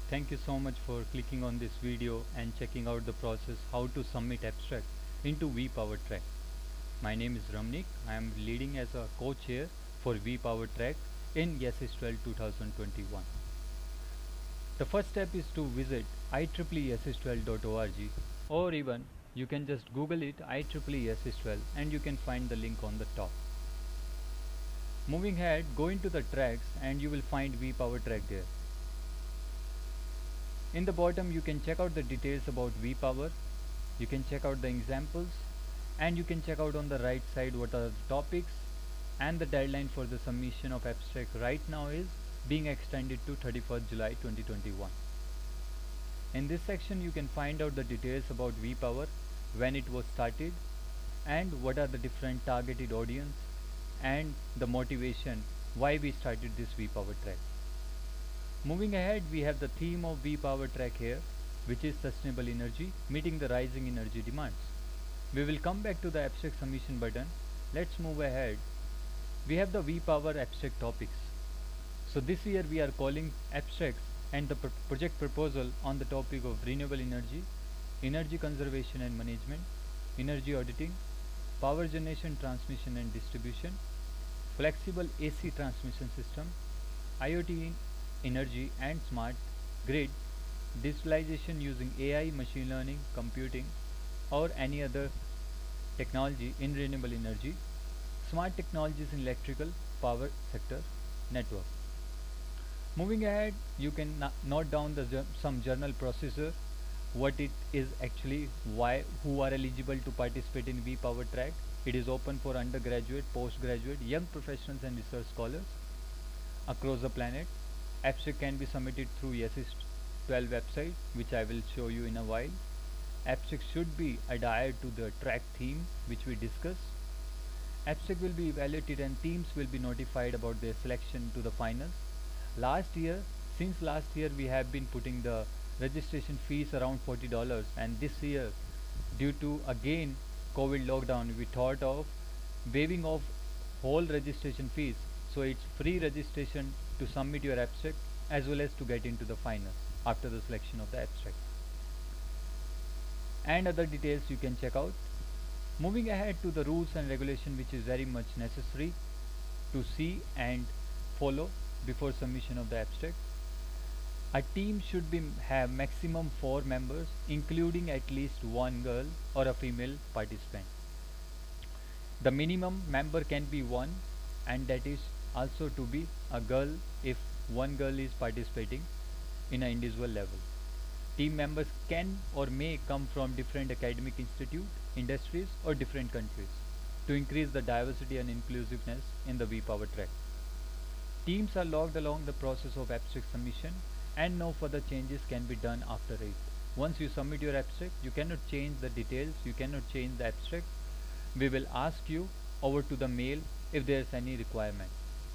Thank you so much for clicking on this video and checking out the process how to submit abstract into vPowerTrack. My name is Ramnik. I am leading as a co-chair for vPowerTrack in SH12 2021. The first step is to visit ieeesh12.org, or even you can just Google it IEEE 12 and you can find the link on the top. Moving ahead, go into the tracks and you will find vPowerTrack there. In the bottom you can check out the details about vPower, you can check out the examples, and you can check out on the right side what are the topics, and the deadline for the submission of abstract right now is being extended to 31st July 2021. In this section you can find out the details about vPower, when it was started, and what are the different targeted audience, and the motivation why we started this vPower track. Moving ahead, we have the theme of vPowerTrack here, which is sustainable energy, meeting the rising energy demands. We will come back to the abstract submission button. Let's move ahead. We have the vPower abstract topics. So this year we are calling abstracts and the project proposal on the topic of renewable energy, energy conservation and management, energy auditing, power generation, transmission and distribution, flexible AC transmission system, IoT energy and smart grid, digitalization using AI, machine learning, computing, or any other technology in renewable energy, smart technologies in electrical power sector network. Moving ahead, you can note down some journal procedure, what it is actually, why, who are eligible to participate in vPower track. It is open for undergraduate, postgraduate, young professionals and research scholars across the planet. Abstract can be submitted through SH12 website, which I will show you in a while. Abstract should be adhered to the track theme which we discussed. Abstract will be evaluated and teams will be notified about their selection to the finals. Since last year we have been putting the registration fees around $40, and this year due to again COVID lockdown we thought of waiving off whole registration fees, so it's free registration to submit your abstract as well as to get into the finals after the selection of the abstract. And other details you can check out. Moving ahead to the rules and regulation, which is very much necessary to see and follow before submission of the abstract. A team should have maximum 4 members, including at least one girl or a female participant. The minimum member can be 1, and that is also to be a girl if one girl is participating in an individual level. Team members can or may come from different academic institutes, industries, or different countries to increase the diversity and inclusiveness in the vPower track. Teams are logged along the process of abstract submission, and no further changes can be done after it. Once you submit your abstract, you cannot change the details, you cannot change the abstract. We will ask you over to the mail if there is any requirement.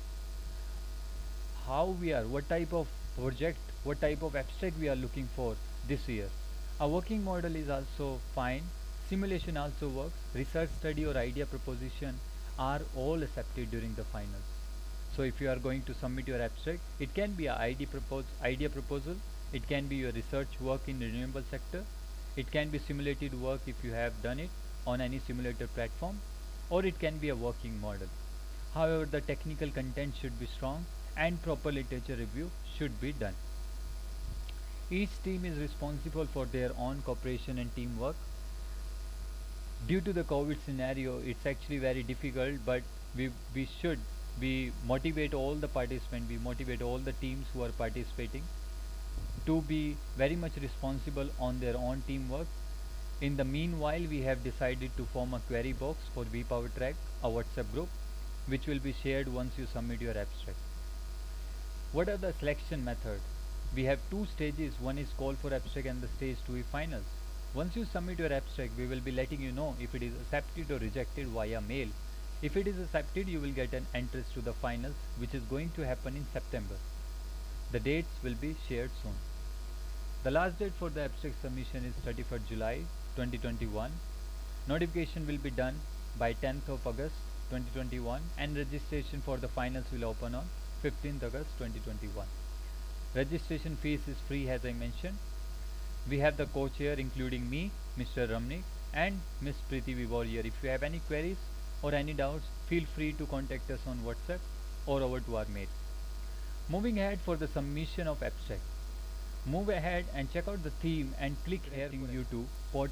What type of project, what type of abstract we are looking for this year. A working model is also fine, simulation also works, research study or idea proposition are all accepted during the finals. So if you are going to submit your abstract, it can be an idea proposal, it can be your research work in the renewable sector, it can be simulated work if you have done it on any simulator platform, or it can be a working model. However, the technical content should be strong and proper literature review should be done. Each team is responsible for their own cooperation and teamwork. Due to the COVID scenario, it's actually very difficult, but we motivate all the participants, we motivate all the teams who are participating to be very much responsible on their own teamwork. In the meanwhile, we have decided to form a query box for vPower track, a WhatsApp group, which will be shared once you submit your abstract. What are the selection methods? We have 2 stages, one is call for abstract and the stage 2 is finals. Once you submit your abstract, we will be letting you know if it is accepted or rejected via mail. If it is accepted, you will get an entrance to the finals, which is going to happen in September. The dates will be shared soon. The last date for the abstract submission is 31st July 2021. Notification will be done by 10th of August 2021, and registration for the finals will open on 15th August 2021. Registration fees is free as I mentioned. We have the co-chair including me, Mr. Ramnik, and Miss Preeti Vivorier. If you have any queries or any doubts, feel free to contact us on WhatsApp or over to our mail. Moving ahead for the submission of abstract. Move ahead and check out the theme and click here you to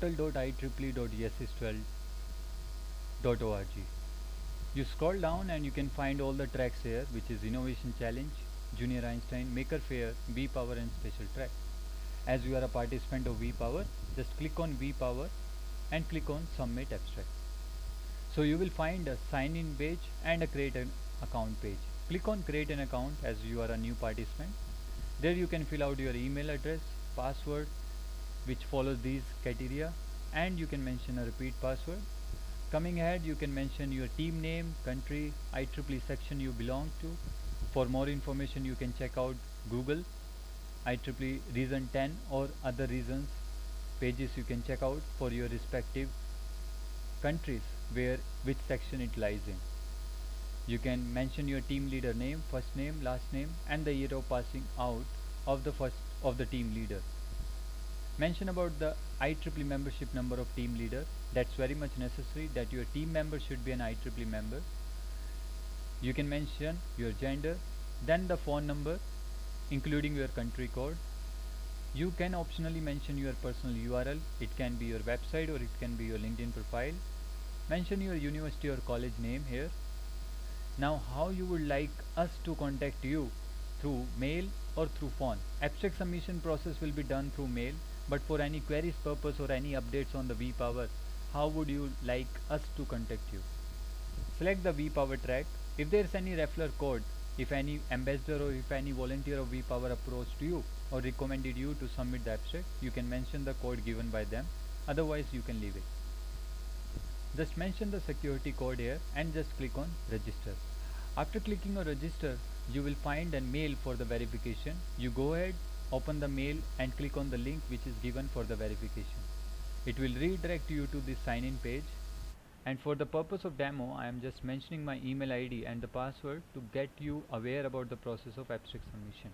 portal.ieee.cs12.org. You scroll down and you can find all the tracks here, which is Innovation Challenge, Junior Einstein, Maker Faire, V-Power and Special Track. As you are a participant of V-Power, just click on V-Power and click on Submit Abstract. So you will find a sign in page and a create an account page. Click on create an account as you are a new participant. There you can fill out your email address, password, which follows these criteria, and you can mention a repeat password. Coming ahead, you can mention your team name, country, IEEE section you belong to. For more information, you can check out Google, IEEE Reason 10 or other reasons pages you can check out for your respective countries which section it lies in. You can mention your team leader name, first name, last name, and the year of passing out of the team leader. Mention about the IEEE membership number of team leader. That's very much necessary that your team member should be an IEEE member. You can mention your gender, then the phone number, including your country code. You can optionally mention your personal URL. It can be your website or it can be your LinkedIn profile. Mention your university or college name here. Now how you would like us to contact you, through mail or through phone. Abstract submission process will be done through mail, but for any queries purpose or any updates on the V-Power, how would you like us to contact you? Select the V-Power track. If there is any referral code, if any ambassador or if any volunteer of V-Power approached you or recommended you to submit the abstract, you can mention the code given by them. Otherwise you can leave it. Just mention the security code here and just click on register. After clicking on register, you will find a mail for the verification. You go ahead, open the mail and click on the link which is given for the verification. It will redirect you to this sign in page, and for the purpose of demo I am just mentioning my email ID and the password to get you aware about the process of abstract submission.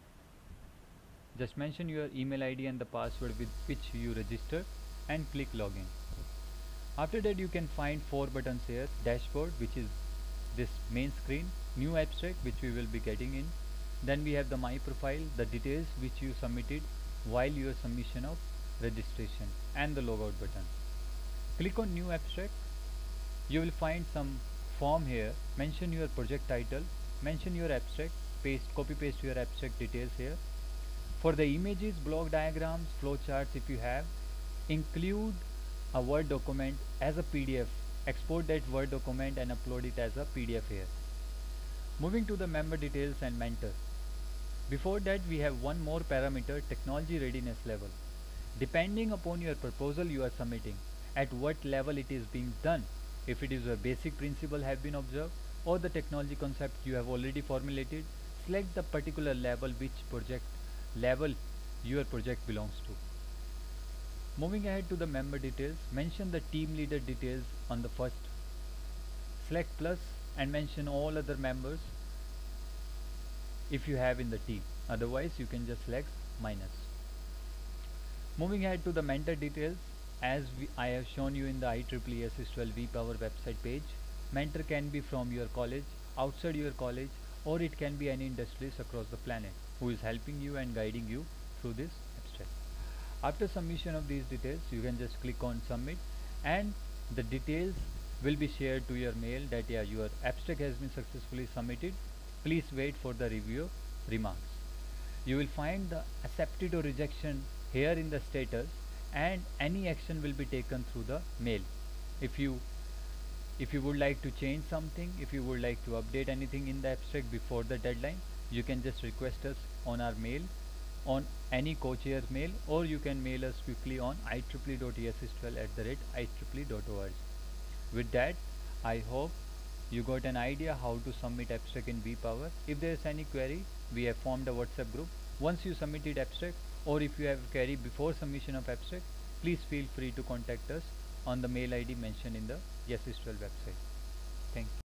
Just mention your email ID and the password with which you registered and click login. After that you can find 4 buttons here: dashboard, which is this main screen, new abstract which we will be getting in, then we have the my profile, the details which you submitted while your submission of registration, and the logout button. Click on new abstract. You will find some form here. Mention your project title, mention your abstract, copy paste your abstract details here. For the images, block diagrams, flowcharts, if you have, include a Word document as a PDF. Export that Word document and upload it as a PDF here. Moving to the member details and mentor. Before that we have one more parameter, technology readiness level. Depending upon your proposal you are submitting, at what level it is being done, if it is a basic principle have been observed or the technology concept you have already formulated, select the particular level which project level your project belongs to. Moving ahead to the member details, mention the team leader details on the first. Select plus and mention all other members if you have in the team. Otherwise you can just select minus. Moving ahead to the mentor details, as I have shown you in the IEEE SS12 V-Power website page, mentor can be from your college, outside your college, or it can be any industries across the planet who is helping you and guiding you through this abstract. After submission of these details, you can just click on submit and the details will be shared to your mail that your abstract has been successfully submitted. Please wait for the review remarks. You will find the accepted or rejection here in the status, and any action will be taken through the mail. If you would like to change something, if you would like to update anything in the abstract before the deadline, you can just request us on our mail, on any co-chair's mail, or you can mail us quickly on ieee.ess12@ieee.org. With that, I hope you got an idea how to submit abstract in V-Power. If there is any query, we have formed a WhatsApp group. Once you submitted abstract, or if you have a query before submission of abstract, please feel free to contact us on the mail ID mentioned in the YesIS12 website. Thank you.